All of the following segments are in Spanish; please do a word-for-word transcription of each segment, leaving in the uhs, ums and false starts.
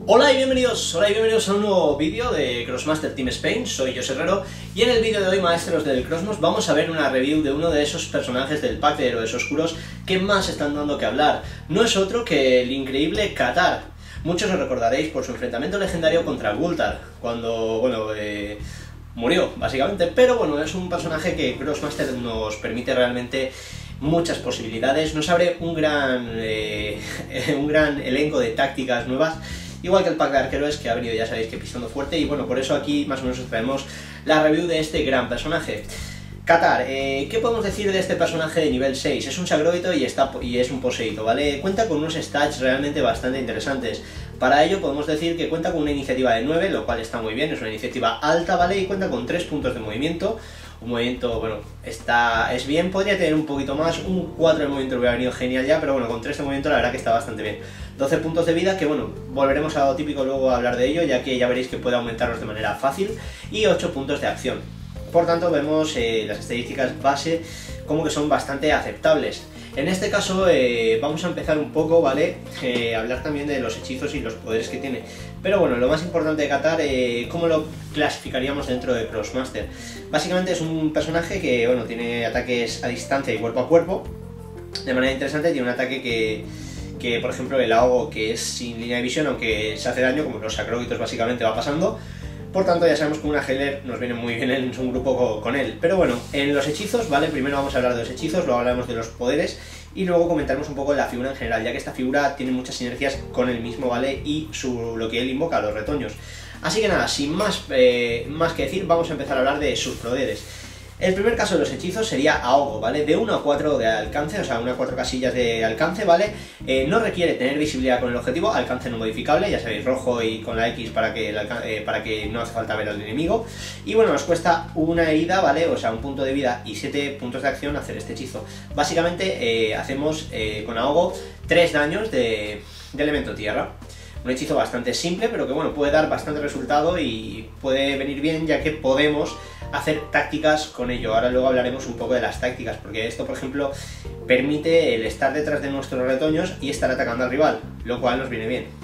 Hola y bienvenidos, hola y bienvenidos a un nuevo vídeo de Crossmaster Team Spain. Soy José Herrero y en el vídeo de hoy, maestros del Crossmos, vamos a ver una review de uno de esos personajes del pack de héroes oscuros que más están dando que hablar. No es otro que el increíble Katar. Muchos lo recordaréis por su enfrentamiento legendario contra Gul'thar, cuando, bueno, eh, murió, básicamente. Pero bueno, es un personaje que Crossmaster nos permite realmente muchas posibilidades, nos abre un gran, eh, un gran elenco de tácticas nuevas. Igual que el pack de arqueros que ha venido, ya sabéis, que pisando fuerte, y bueno, por eso aquí más o menos os traemos la review de este gran personaje. Katar, eh, ¿qué podemos decir de este personaje de nivel seis? Es un sagróito y, está, y es un poseído, ¿vale? Cuenta con unos stats realmente bastante interesantes. Para ello podemos decir que cuenta con una iniciativa de nueve, lo cual está muy bien, es una iniciativa alta, ¿vale? Y cuenta con tres puntos de movimiento. Un movimiento, bueno, está, es bien, podría tener un poquito más, un cuatro de movimiento hubiera venido genial ya, pero bueno, con tres de movimiento la verdad que está bastante bien. doce puntos de vida, que bueno, volveremos a lo típico luego a hablar de ello, ya que ya veréis que puede aumentarlos de manera fácil, y ocho puntos de acción. Por tanto, vemos eh, las estadísticas base como que son bastante aceptables. En este caso eh, vamos a empezar un poco, ¿vale? Eh, hablar también de los hechizos y los poderes que tiene. Pero bueno, lo más importante de Katar, eh, ¿cómo lo clasificaríamos dentro de Crossmaster? Básicamente es un personaje que, bueno, tiene ataques a distancia y cuerpo a cuerpo. De manera interesante, tiene un ataque que, que por ejemplo, el ahogo, que es sin línea de visión, aunque se hace daño, como los acróbitos básicamente va pasando. Por tanto, ya sabemos que una Healer nos viene muy bien en un grupo con él. Pero bueno, en los hechizos, ¿vale? Primero vamos a hablar de los hechizos, luego hablaremos de los poderes y luego comentaremos un poco de la figura en general, ya que esta figura tiene muchas sinergias con el mismo, ¿vale? Y su, lo que él invoca, los retoños. Así que nada, sin más, eh, más que decir, vamos a empezar a hablar de sus poderes. El primer caso de los hechizos sería ahogo, ¿vale? De uno a cuatro de alcance, o sea, una a cuatro casillas de alcance, ¿vale? Eh, no requiere tener visibilidad con el objetivo, alcance no modificable, ya sabéis, rojo y con la X para que, el eh, para que no hace falta ver al enemigo. Y bueno, nos cuesta una herida, ¿vale? O sea, un punto de vida y siete puntos de acción hacer este hechizo. Básicamente eh, hacemos eh, con ahogo tres daños de, de elemento tierra. Un hechizo bastante simple, pero que bueno, puede dar bastante resultado y puede venir bien, ya que podemos hacer tácticas con ello. Ahora luego hablaremos un poco de las tácticas, porque esto, por ejemplo, permite el estar detrás de nuestros retoños y estar atacando al rival, lo cual nos viene bien.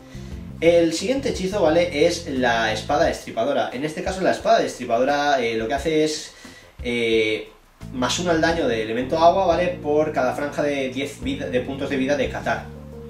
El siguiente hechizo, ¿vale? Es la espada destripadora. En este caso, la espada destripadora eh, lo que hace es eh, más uno al daño de elemento agua, ¿vale? Por cada franja de diez vida, de puntos de vida de Katar,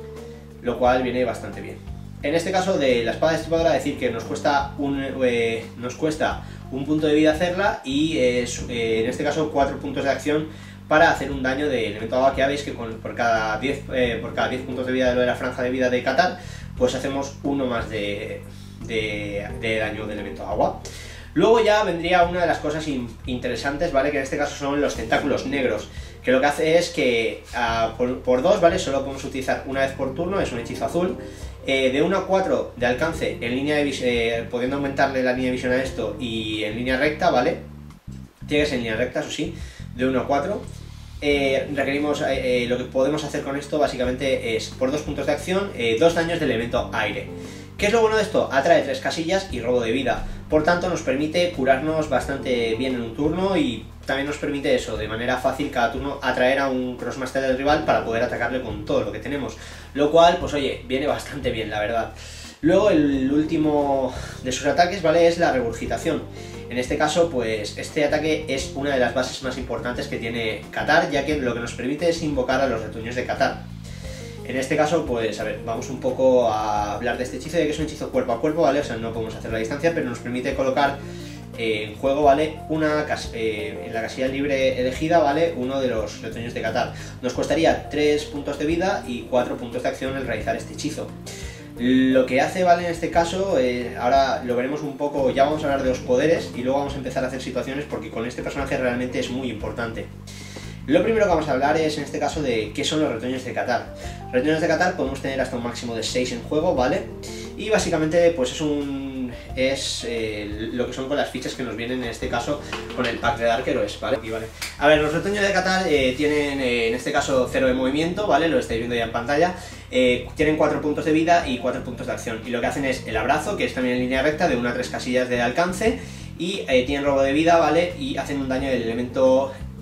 lo cual viene bastante bien. En este caso de la espada destripadora, decir que nos cuesta un, eh, nos cuesta un punto de vida hacerla y eh, en este caso cuatro puntos de acción para hacer un daño de elemento agua, que ya veis que con, por, cada diez, eh, por cada diez puntos de vida de, lo de la franja de vida de Katar, pues hacemos uno más de, de, de daño de elemento agua. Luego ya vendría una de las cosas in, interesantes, ¿vale? Que en este caso son los tentáculos negros, que lo que hace es que uh, por, por dos, ¿vale? Solo podemos utilizar una vez por turno, es un hechizo azul. Eh, de uno a cuatro de alcance, en línea de eh, pudiendo aumentarle la línea de visión a esto y en línea recta, ¿vale? Tiene que ser en línea recta, eso sí, de uno a cuatro. Eh, requerimos, eh, lo que podemos hacer con esto básicamente es, por dos puntos de acción, eh, dos daños de elemento aire. ¿Qué es lo bueno de esto? Atrae tres casillas y robo de vida. Por tanto, nos permite curarnos bastante bien en un turno y también nos permite eso, de manera fácil cada turno, atraer a un Crossmaster del rival para poder atacarle con todo lo que tenemos. Lo cual, pues oye, viene bastante bien, la verdad. Luego, el último de sus ataques, ¿vale? Es la regurgitación. En este caso, pues este ataque es una de las bases más importantes que tiene Katar, ya que lo que nos permite es invocar a los retoños de Katar. En este caso, pues a ver, vamos un poco a hablar de este hechizo, ya que es un hechizo cuerpo a cuerpo, ¿vale? O sea, no podemos hacerlo a distancia, pero nos permite colocar eh, en juego, ¿vale? Una eh, en la casilla libre elegida, ¿vale? Uno de los retoños de Katar. Nos costaría tres puntos de vida y cuatro puntos de acción el realizar este hechizo. Lo que hace, ¿vale? En este caso, eh, ahora lo veremos un poco, ya vamos a hablar de los poderes y luego vamos a empezar a hacer situaciones, porque con este personaje realmente es muy importante. Lo primero que vamos a hablar es, en este caso, de qué son los retoños de Katar. Retoños de Katar podemos tener hasta un máximo de seis en juego, ¿vale? Y básicamente, pues es un es eh, lo que son con las fichas que nos vienen, en este caso, con el pack de Dark Heroes, ¿vale? Y vale. A ver, los retoños de Katar eh, tienen, eh, en este caso, cero de movimiento, ¿vale? Lo estáis viendo ya en pantalla. Eh, tienen cuatro puntos de vida y cuatro puntos de acción. Y lo que hacen es el abrazo, que es también en línea recta, de una a tres casillas de alcance. Y eh, tienen robo de vida, ¿vale? Y hacen un daño del elemento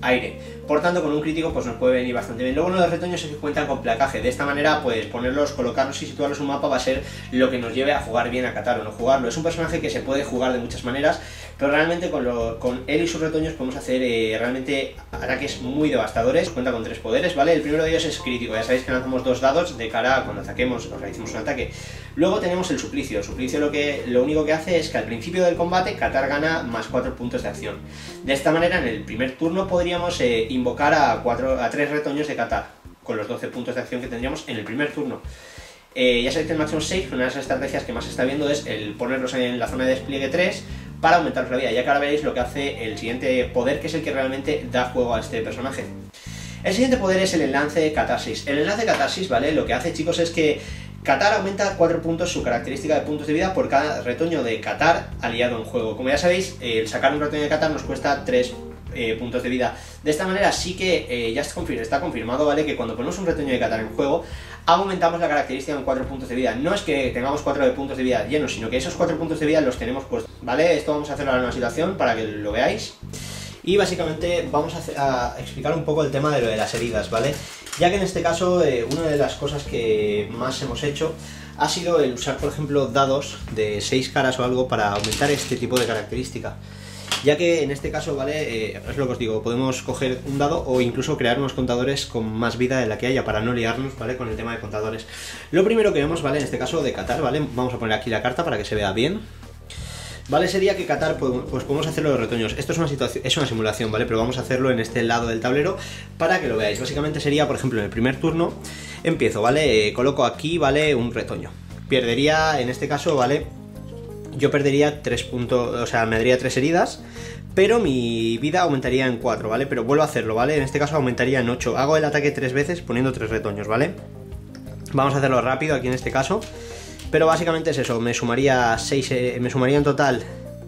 aire. Por tanto, con un crítico pues nos puede venir bastante bien. Lo bueno de los retoños es que cuentan con placaje. De esta manera, pues ponerlos, colocarlos y situarlos en un mapa va a ser lo que nos lleve a jugar bien a Katar o no jugarlo. Es un personaje que se puede jugar de muchas maneras, pero realmente con, lo, con él y sus retoños podemos hacer eh, realmente ataques muy devastadores. Cuenta con tres poderes, ¿vale? El primero de ellos es crítico. Ya sabéis que lanzamos dos dados de cara a cuando ataquemos o realicemos un ataque. Luego tenemos el suplicio. El suplicio lo, que, lo único que hace es que al principio del combate Katar gana más cuatro puntos de acción. De esta manera, en el primer turno podríamos eh, invocar a, cuatro, a tres retoños de Katar, con los doce puntos de acción que tendríamos en el primer turno. Eh, ya sabéis que el máximo seis, una de las estrategias que más se está viendo es el ponerlos en la zona de despliegue tres para aumentar la vida, ya que ahora veréis lo que hace el siguiente poder, que es el que realmente da juego a este personaje. El siguiente poder es el enlace Catarsis. El enlace Catarsis, ¿vale? Lo que hace, chicos, es que Katar aumenta cuatro puntos su característica de puntos de vida por cada retoño de Katar aliado en juego. Como ya sabéis, el sacar un retoño de Katar nos cuesta tres eh, puntos de vida. De esta manera sí que eh, ya está confirmado, ¿vale? Que cuando ponemos un retoño de Katar en juego, aumentamos la característica en cuatro puntos de vida. No es que tengamos cuatro puntos de vida llenos, sino que esos cuatro puntos de vida los tenemos puestos, ¿vale? Esto vamos a hacerlo ahora en una situación para que lo veáis. Y básicamente vamos a, hacer, a explicar un poco el tema de lo de las heridas, ¿vale? Ya que en este caso eh, una de las cosas que más hemos hecho ha sido el usar, por ejemplo, dados de seis caras o algo para aumentar este tipo de característica. Ya que en este caso, ¿vale? Eh, es lo que os digo, podemos coger un dado o incluso crear unos contadores con más vida de la que haya para no liarnos, ¿vale? Con el tema de contadores. Lo primero que vemos, ¿vale? En este caso de Katar, ¿vale? Vamos a poner aquí la carta para que se vea bien. ¿Vale? Sería que Katar, pues, pues podemos hacerlo de retoños. Esto es una situación, es una simulación, ¿vale? Pero vamos a hacerlo en este lado del tablero para que lo veáis. Básicamente sería, por ejemplo, en el primer turno, empiezo, ¿vale? Eh, coloco aquí, ¿vale? Un retoño. Perdería, en este caso, ¿vale? Yo perdería tres puntos, o sea, me daría tres heridas, pero mi vida aumentaría en cuatro, ¿vale? Pero vuelvo a hacerlo, ¿vale? En este caso aumentaría en ocho. Hago el ataque tres veces poniendo tres retoños, ¿vale? Vamos a hacerlo rápido aquí en este caso. Pero básicamente es eso, me sumaría seis, eh, me sumaría en total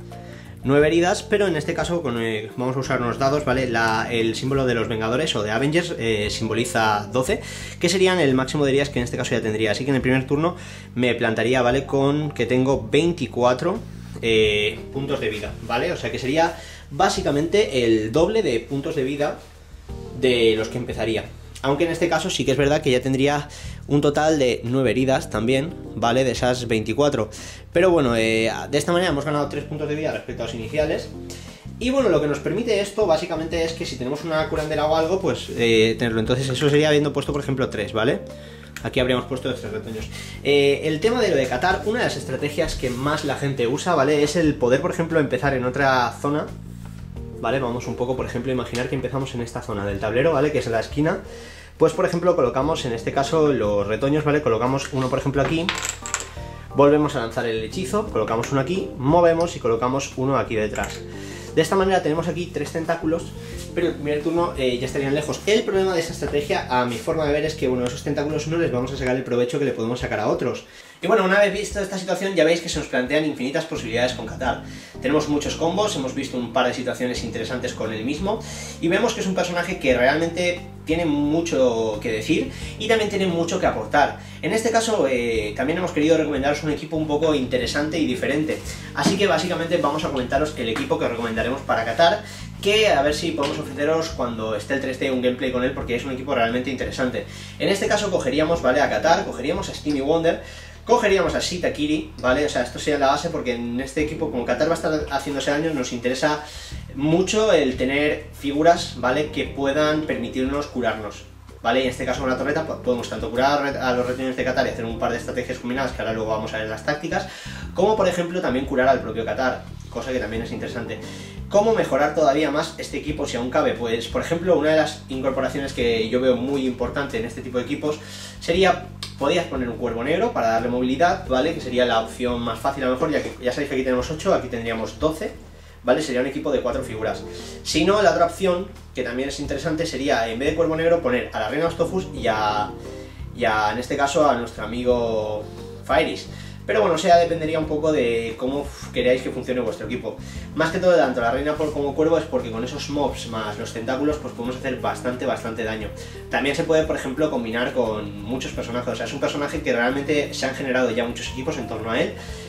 nueve heridas, pero en este caso con, eh, vamos a usar unos dados, ¿vale? La, el símbolo de los Vengadores o de Avengers eh, simboliza doce, que serían el máximo de heridas que en este caso ya tendría. Así que en el primer turno me plantaría, ¿vale? Con que tengo veinticuatro eh, puntos de vida, ¿vale? O sea que sería básicamente el doble de puntos de vida de los que empezaría. Aunque en este caso sí que es verdad que ya tendría un total de nueve heridas también, ¿vale? De esas veinticuatro. Pero bueno, eh, de esta manera hemos ganado tres puntos de vida respecto a los iniciales. Y bueno, lo que nos permite esto básicamente es que si tenemos una curandera o algo, pues eh, tenerlo. Entonces eso sería habiendo puesto, por ejemplo, tres, ¿vale? Aquí habríamos puesto tres retoños. Eh, el tema de lo de Katar, una de las estrategias que más la gente usa, ¿vale? Es el poder, por ejemplo, empezar en otra zona, ¿vale? Vamos un poco, por ejemplo, imaginar que empezamos en esta zona del tablero, ¿vale? Que es la esquina. Pues, por ejemplo, colocamos, en este caso, los retoños, ¿vale? Colocamos uno, por ejemplo, aquí. Volvemos a lanzar el hechizo, colocamos uno aquí, movemos y colocamos uno aquí detrás. De esta manera tenemos aquí tres tentáculos, pero el primer turno eh, ya estarían lejos. El problema de esta estrategia, a mi forma de ver, es que bueno, esos tentáculos no les vamos a sacar el provecho que le podemos sacar a otros. Y bueno, una vez visto esta situación ya veis que se nos plantean infinitas posibilidades con Katar. Tenemos muchos combos, hemos visto un par de situaciones interesantes con él mismo y vemos que es un personaje que realmente tiene mucho que decir y también tiene mucho que aportar. En este caso eh, también hemos querido recomendaros un equipo un poco interesante y diferente. Así que básicamente vamos a comentaros el equipo que recomendaremos para Katar, que a ver si podemos ofreceros cuando esté el tres D un gameplay con él, porque es un equipo realmente interesante. En este caso cogeríamos, ¿vale? A Katar, cogeríamos a Steamy Wonder, cogeríamos a Sita Kiri, ¿vale? O sea, esto sería la base porque en este equipo, como Katar va a estar haciéndose daño, nos interesa mucho el tener figuras, ¿vale? Que puedan permitirnos curarnos, ¿vale? Y en este caso con la torreta podemos tanto curar a los retoños de Katar y hacer un par de estrategias combinadas, que ahora luego vamos a ver las tácticas, como por ejemplo también curar al propio Katar, cosa que también es interesante. ¿Cómo mejorar todavía más este equipo si aún cabe? Pues, por ejemplo, una de las incorporaciones que yo veo muy importante en este tipo de equipos sería, podías poner un cuervo negro para darle movilidad, ¿vale? Que sería la opción más fácil a lo mejor, ya que ya sabéis que aquí tenemos ocho, aquí tendríamos doce, ¿vale? Sería un equipo de cuatro figuras. Si no, la otra opción, que también es interesante, sería, en vez de cuervo negro, poner a la reina Ostofus y a, y a, en este caso, a nuestro amigo Fairies. Pero bueno, o sea, dependería un poco de cómo queráis que funcione vuestro equipo. Más que todo, tanto la reina por como cuervo es porque con esos mobs más los tentáculos pues podemos hacer bastante, bastante daño. También se puede, por ejemplo, combinar con muchos personajes. O sea, es un personaje que realmente se han generado ya muchos equipos en torno a él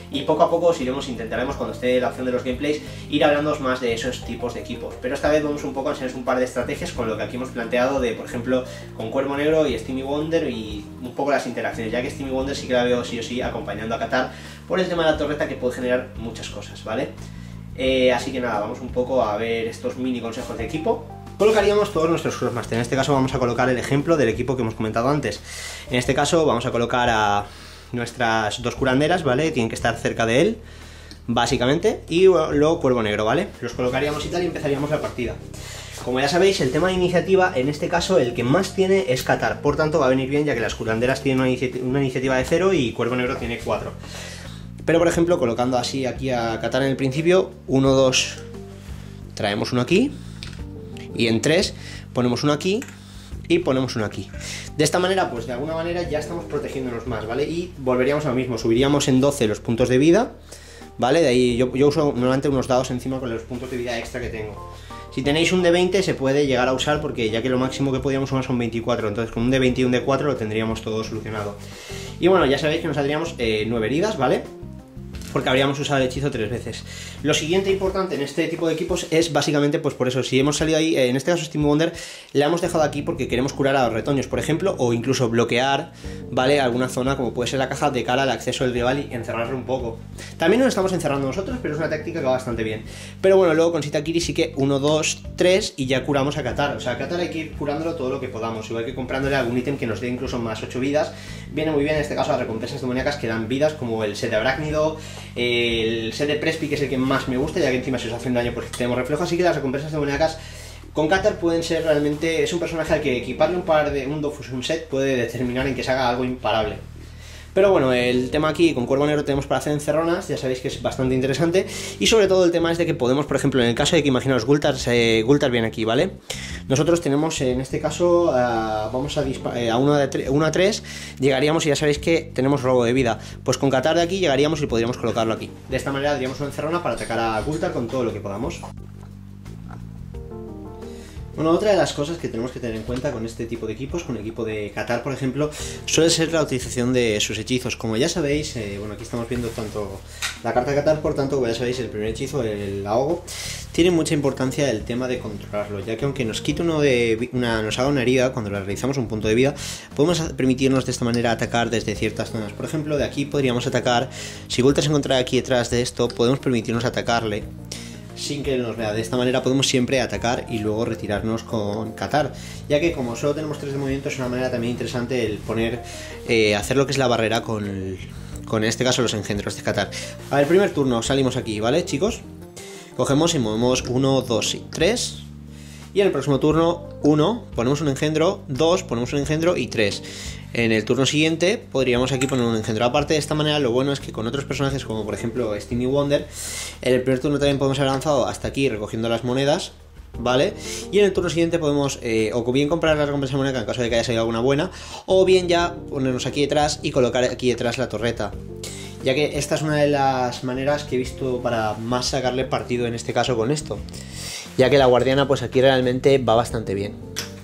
y poco a poco os iremos, intentaremos cuando esté la opción de los gameplays, ir hablando más de esos tipos de equipos. Pero esta vez vamos un poco a enseñaros un par de estrategias con lo que aquí hemos planteado de, por ejemplo, con Cuervo Negro y Steamy Wonder y un poco las interacciones, ya que Steamy Wonder sí que la veo sí o sí acompañando a Qatar por el tema de la torreta que puede generar muchas cosas, ¿vale? Eh, así que nada, vamos un poco a ver estos mini consejos de equipo. Colocaríamos todos nuestros Crossmaster. En este caso vamos a colocar el ejemplo del equipo que hemos comentado antes. En este caso vamos a colocar a nuestras dos curanderas, ¿vale? Tienen que estar cerca de él, básicamente, y luego Cuervo Negro, ¿vale? Los colocaríamos y tal y empezaríamos la partida. Como ya sabéis, el tema de iniciativa, en este caso el que más tiene es Qatar, por tanto va a venir bien ya que las curanderas tienen una, inici una iniciativa de cero y Cuervo Negro tiene cuatro. Pero por ejemplo, colocando así aquí a Qatar en el principio, uno, dos, traemos uno aquí, y en tres ponemos uno aquí y ponemos uno aquí. De esta manera, pues de alguna manera ya estamos protegiéndonos más, ¿vale? Y volveríamos a lo mismo, subiríamos en doce los puntos de vida, ¿vale? De ahí yo, yo uso normalmente unos dados encima con los puntos de vida extra que tengo. Si tenéis un de veinte se puede llegar a usar porque ya que lo máximo que podríamos usar son veinticuatro, entonces con un de veinte y un de cuatro lo tendríamos todo solucionado. Y bueno, ya sabéis que nos saldríamos eh, nueve heridas, ¿vale? Porque habríamos usado el hechizo tres veces. Lo siguiente importante en este tipo de equipos es básicamente, pues por eso, si hemos salido ahí, en este caso Steamy Wonder, la hemos dejado aquí porque queremos curar a los retoños, por ejemplo, o incluso bloquear, ¿vale? Alguna zona como puede ser la caja de cara al acceso del rival y encerrarlo un poco. También nos estamos encerrando nosotros, pero es una táctica que va bastante bien. Pero bueno, luego con Sitakiri sí que uno, dos, tres y ya curamos a Qatar. O sea, a Qatar hay que ir curándolo todo lo que podamos, igual que comprándole algún ítem que nos dé incluso más ocho vidas. Viene muy bien en este caso las recompensas demoníacas que dan vidas, como el set de Arácnido, el set de Prespi, que es el que más me gusta, ya que encima si os hacen daño pues tenemos reflejo, así que las recompensas demoníacas con Qatar pueden ser realmente, es un personaje al que equiparle un par de un Dofus, un set, puede determinar en que se haga algo imparable. Pero bueno, el tema aquí con Cuervo Negro tenemos para hacer encerronas, ya sabéis que es bastante interesante. Y sobre todo el tema es de que podemos, por ejemplo, en el caso de que imaginaos Gultar, eh, Gultar viene aquí, ¿vale? Nosotros tenemos en este caso, uh, vamos a, eh, a uno a tres, llegaríamos y ya sabéis que tenemos robo de vida. Pues con Qatar de aquí llegaríamos y podríamos colocarlo aquí. De esta manera daríamos una encerrona para atacar a Gultar con todo lo que podamos. Bueno, otra de las cosas que tenemos que tener en cuenta con este tipo de equipos, con el equipo de Qatar, por ejemplo, suele ser la utilización de sus hechizos. Como ya sabéis, eh, bueno, aquí estamos viendo tanto la carta de Qatar, por tanto, como ya sabéis, el primer hechizo, el ahogo, tiene mucha importancia el tema de controlarlo, ya que aunque nos quite uno de una, nos haga una herida, cuando le realizamos un punto de vida, podemos permitirnos de esta manera atacar desde ciertas zonas. Por ejemplo, de aquí podríamos atacar, si Gultar se encuentra aquí detrás de esto, podemos permitirnos atacarle sin que él nos vea. De esta manera podemos siempre atacar y luego retirarnos con Qatar, ya que como solo tenemos tres de movimiento es una manera también interesante el poner, eh, hacer lo que es la barrera con, con en este caso los engendros de Qatar. A ver, primer turno salimos aquí, ¿vale, chicos? Cogemos y movemos uno, dos y tres. Y en el próximo turno, uno, ponemos un engendro, dos, ponemos un engendro y tres. En el turno siguiente podríamos aquí poner un engendro. Aparte, de esta manera lo bueno es que con otros personajes como por ejemplo Steamy Wonder, en el primer turno también podemos haber avanzado hasta aquí recogiendo las monedas, ¿vale? Y en el turno siguiente podemos eh, o bien comprar la recompensa moneda en caso de que haya salido alguna buena, o bien ya ponernos aquí detrás y colocar aquí detrás la torreta, ya que esta es una de las maneras que he visto para más sacarle partido en este caso con esto, ya que la guardiana pues aquí realmente va bastante bien.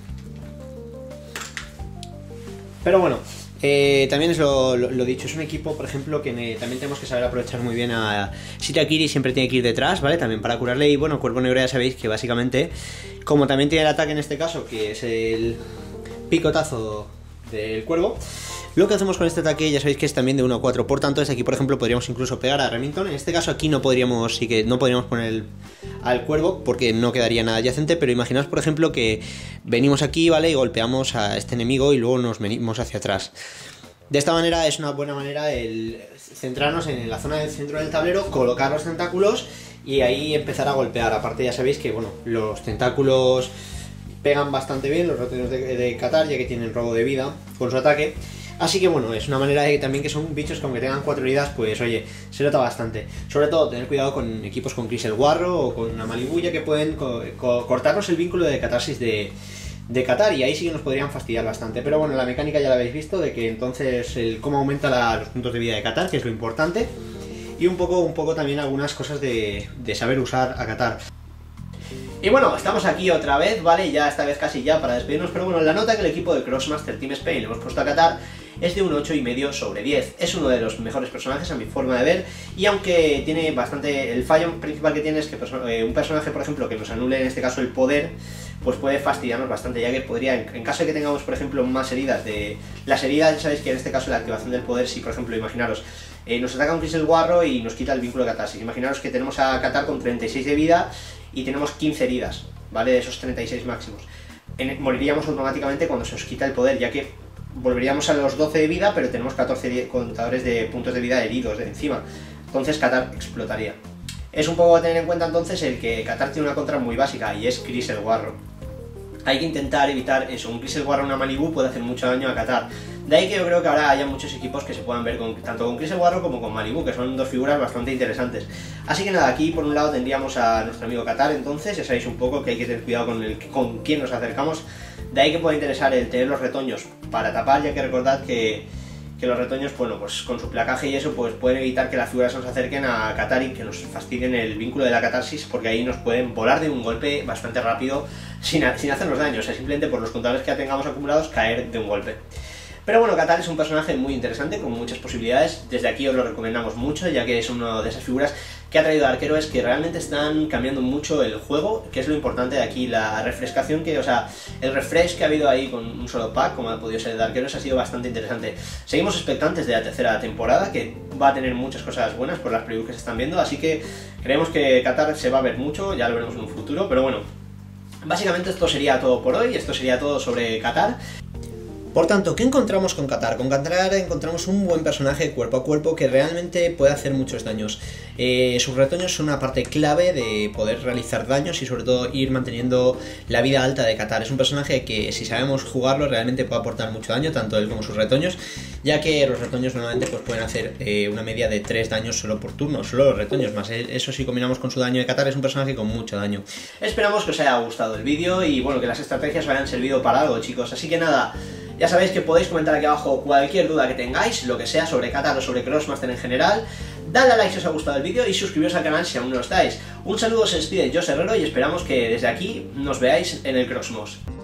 Pero bueno, eh, también es lo, lo, lo dicho, es un equipo, por ejemplo, que me, también tenemos que saber aprovechar muy bien a Sitakiri, siempre tiene que ir detrás, ¿vale? También para curarle. Y bueno, Cuervo Negro ya sabéis que básicamente, como también tiene el ataque en este caso, que es el picotazo del cuervo, lo que hacemos con este ataque ya sabéis que es también de uno a cuatro, por tanto desde aquí por ejemplo podríamos incluso pegar a Remington. En este caso aquí no podríamos, sí que no podríamos poner el, al cuervo porque no quedaría nada adyacente, pero imaginaos por ejemplo que venimos aquí, ¿vale? Y golpeamos a este enemigo y luego nos venimos hacia atrás. De esta manera es una buena manera el centrarnos en la zona del centro del tablero, colocar los tentáculos y ahí empezar a golpear. Aparte ya sabéis que bueno, los tentáculos pegan bastante bien, los ratones de, de Qatar, ya que tienen robo de vida con su ataque. Así que bueno, es una manera de también que son bichos que aunque tengan cuatro heridas, pues oye, se nota bastante. Sobre todo tener cuidado con equipos con Chris el Guarro o con una Malibuya que pueden co co cortarnos el vínculo de catarsis de, de Qatar, y ahí sí que nos podrían fastidiar bastante. Pero bueno, la mecánica ya la habéis visto, de que entonces el cómo aumenta la, los puntos de vida de Qatar, que es lo importante. Y un poco, un poco también algunas cosas de, de saber usar a Qatar. Y bueno, estamos aquí otra vez, ¿vale? Ya esta vez casi ya para despedirnos, pero bueno, la nota que el equipo de Crossmaster Team Spain le hemos puesto a Qatar es de un ocho coma cinco sobre diez. Es uno de los mejores personajes a mi forma de ver, y aunque tiene bastante... El fallo principal que tiene es que perso eh, un personaje, por ejemplo, que nos anule en este caso el poder, pues puede fastidiarnos bastante, ya que podría, en, en caso de que tengamos, por ejemplo, más heridas de... Las heridas, ya sabéis que en este caso la activación del poder, si por ejemplo, imaginaros, eh, nos ataca un Crystal Guarro y nos quita el vínculo de catarsis. Imaginaros que tenemos a Qatar con treinta y seis de vida y tenemos quince heridas, ¿vale? De esos treinta y seis máximos. En, moriríamos automáticamente cuando se os quita el poder, ya que volveríamos a los doce de vida, pero tenemos catorce contadores de puntos de vida heridos de encima. Entonces Qatar explotaría. Es un poco a tener en cuenta entonces el que Qatar tiene una contra muy básica, y es Crystal Guarro. Hay que intentar evitar eso. Un Crystal Guarro o una Malibu puede hacer mucho daño a Qatar. De ahí que yo creo que ahora haya muchos equipos que se puedan ver con, tanto con Crystal Guarro como con Malibu, que son dos figuras bastante interesantes. Así que nada, aquí por un lado tendríamos a nuestro amigo Qatar, entonces ya sabéis un poco que hay que tener cuidado con, el, con quién nos acercamos. De ahí que puede interesar el tener los retoños para tapar, ya que recordad que, que los retoños, bueno, pues con su placaje y eso, pues pueden evitar que las figuras nos acerquen a Qatar y que nos fastidien el vínculo de la catarsis, porque ahí nos pueden volar de un golpe bastante rápido sin, sin hacernos daño, o sea, simplemente por los contadores que ya tengamos acumulados caer de un golpe. Pero bueno, Qatar es un personaje muy interesante, con muchas posibilidades. Desde aquí os lo recomendamos mucho, ya que es una de esas figuras que ha traído Arqueros que realmente están cambiando mucho el juego, que es lo importante de aquí, la refrescación que, o sea, el refresh que ha habido ahí con un solo pack, como ha podido ser de Arqueros, ha sido bastante interesante. Seguimos expectantes de la tercera temporada, que va a tener muchas cosas buenas por las previews que se están viendo, así que creemos que Qatar se va a ver mucho, ya lo veremos en un futuro, pero bueno, básicamente esto sería todo por hoy, esto sería todo sobre Qatar. Por tanto, ¿qué encontramos con Qatar? Con Qatar encontramos un buen personaje cuerpo a cuerpo que realmente puede hacer muchos daños. Eh, sus retoños son una parte clave de poder realizar daños y sobre todo ir manteniendo la vida alta de Qatar. Es un personaje que, si sabemos jugarlo, realmente puede aportar mucho daño, tanto él como sus retoños, ya que los retoños normalmente pues, pueden hacer eh, una media de tres daños solo por turno, solo los retoños, más eso si combinamos con su daño de Qatar, es un personaje con mucho daño. Esperamos que os haya gustado el vídeo y bueno, que las estrategias os hayan servido para algo, chicos, así que nada. Ya sabéis que podéis comentar aquí abajo cualquier duda que tengáis, lo que sea sobre Qatar o sobre Crossmaster en general. Dadle a like si os ha gustado el vídeo y suscribiros al canal si aún no lo estáis. Un saludo, se despide José Herrero y esperamos que desde aquí nos veáis en el Crossmos.